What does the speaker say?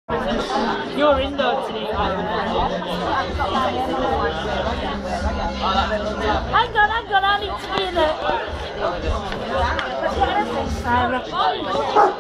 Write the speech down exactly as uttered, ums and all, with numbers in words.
You're in there today. Hang on, hang on, I need to be in it.